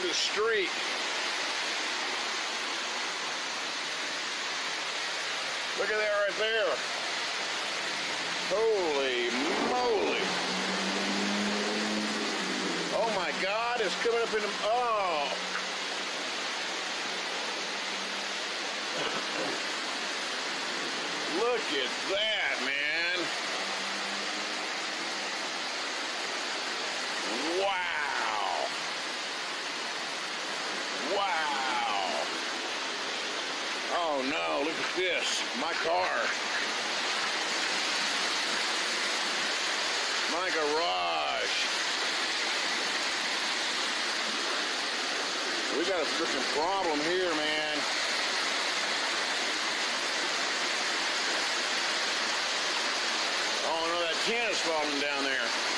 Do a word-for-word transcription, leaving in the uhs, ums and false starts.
the street. Look at that right there. Holy moly. Oh my God, it's coming up in the, oh. Look at that, man. Wow. Wow. Oh no, look at this. My car. My garage. We got a freaking problem here, man. Oh no, that tin is falling down there.